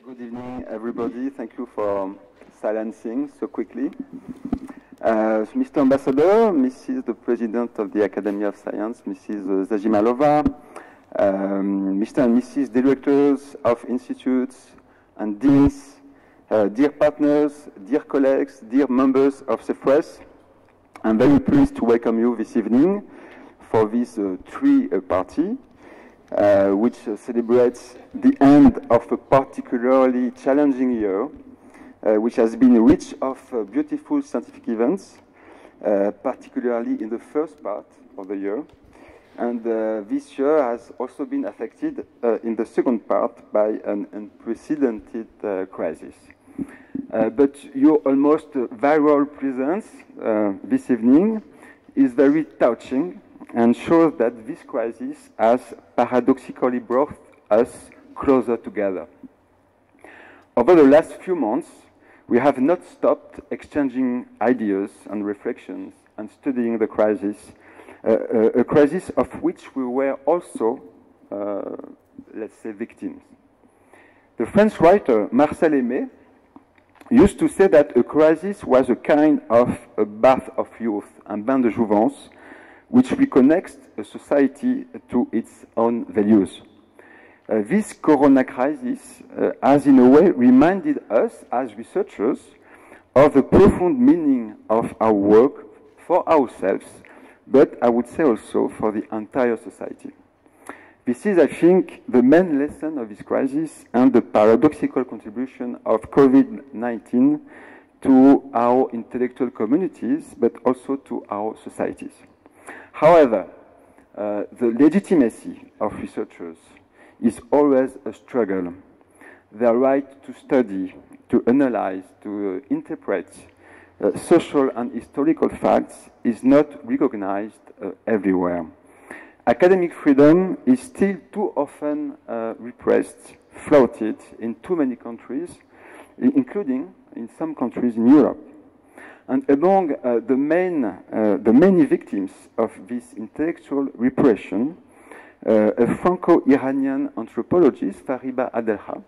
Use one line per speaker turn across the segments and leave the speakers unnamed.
Good evening, everybody. Thank you for silencing so quickly. Mr. Ambassador, Mrs. the President of the Academy of Science, Mrs. Zajimalova, Mr. and Mrs. Directors of Institutes and Deans, dear partners, dear colleagues, dear members of the press, I'm very pleased to welcome you this evening for this tree-party, which celebrates the end of a particularly challenging year, which has been rich of beautiful scientific events, particularly in the first part of the year. And this year has also been affected in the second part by an unprecedented crisis. But your almost viral presence this evening is very touching and shows that this crisis has paradoxically brought us closer together. Over the last few months, we have not stopped exchanging ideas and reflections and studying the crisis, a crisis of which we were also, let's say, victims. The French writer Marcel Aimé used to say that a crisis was a kind of a bath of youth, un bain de jouvence, which reconnects a society to its own values. This corona crisis has in a way reminded us as researchers of the profound meaning of our work for ourselves, but I would say also for the entire society. This is, I think, the main lesson of this crisis and the paradoxical contribution of COVID-19 to our intellectual communities, but also to our societies. However, the legitimacy of researchers is always a struggle. Their right to study, to analyze, to interpret social and historical facts is not recognized everywhere. Academic freedom is still too often repressed, flouted in too many countries, including in some countries in Europe. And among the many victims of this intellectual repression, a Franco-Iranian anthropologist, Fariba Adelha,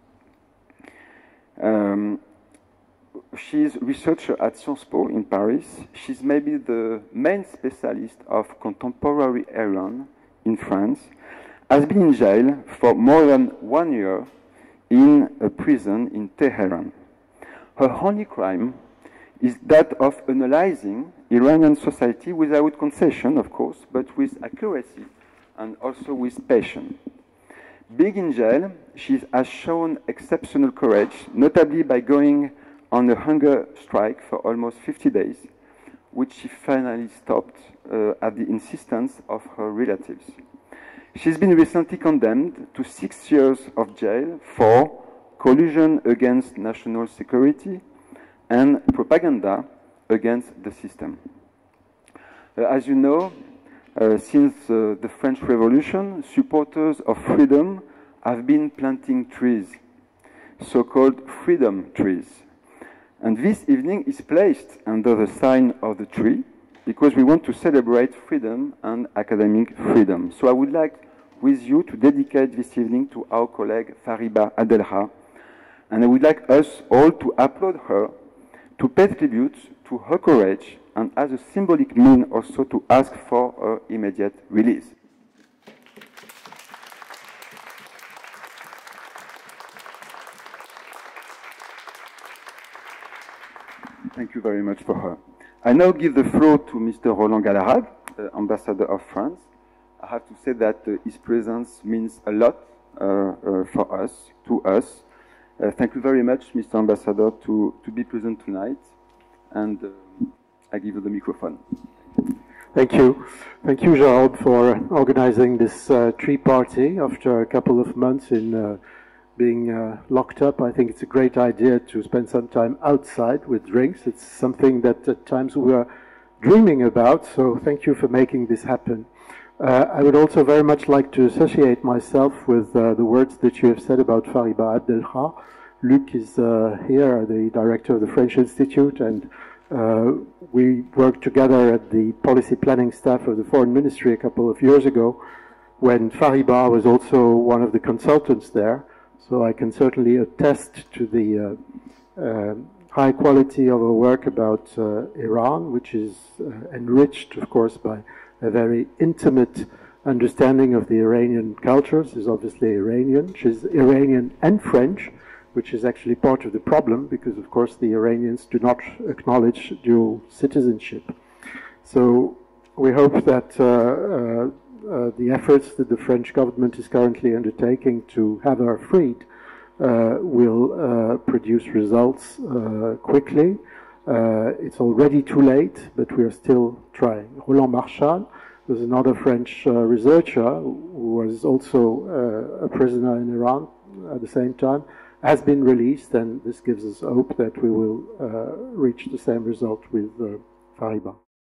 she's a researcher at Sciences Po in Paris. She's maybe the main specialist of contemporary Iran in France, has been in jail for more than 1 year in a prison in Tehran. Her only crime is that of analyzing Iranian society without concession, of course, but with accuracy and also with passion. Being in jail, she has shown exceptional courage, notably by going on a hunger strike for almost 50 days, which she finally stopped at the insistence of her relatives. She's been recently condemned to 6 years of jail for collusion against national security and propaganda against the system. As you know, since the French Revolution, supporters of freedom have been planting trees, so-called freedom trees. And this evening is placed under the sign of the tree because we want to celebrate freedom and academic freedom. So I would like with you to dedicate this evening to our colleague Fariba Adelha, and I would like us all to applaud her, to pay tribute to her courage, and as a symbolic mean also to ask for her immediate release. Thank you very much for her. I now give the floor to Mr. Roland Galarrag, Ambassador of France. I have to say that his presence means a lot for us, to us. Thank you very much, Mr. Ambassador, to be present tonight. And I give you the microphone.
Thank you. Thank you, Gerald, for organizing this tree party after a couple of months in being locked up. I think it's a great idea to spend some time outside with drinks. It's something that at times we were dreaming about, so thank you for making this happen. I would also very much like to associate myself with the words that you have said about Fariba Adelha. Luc is here, the director of the French Institute, and we worked together at the policy planning staff of the Foreign Ministry a couple of years ago when Fariba was also one of the consultants there. So I can certainly attest to the high quality of our work about Iran, which is enriched, of course, by a very intimate understanding of the Iranian culture. She's obviously Iranian. She's Iranian and French, which is actually part of the problem because, of course, the Iranians do not acknowledge dual citizenship. So we hope that the efforts that the French government is currently undertaking to have her freed will produce results quickly. It's already too late, but we are still trying. Roland Marchal was another French researcher who was also a prisoner in Iran at the same time, has been released, and this gives us hope that we will reach the same result with Fariba.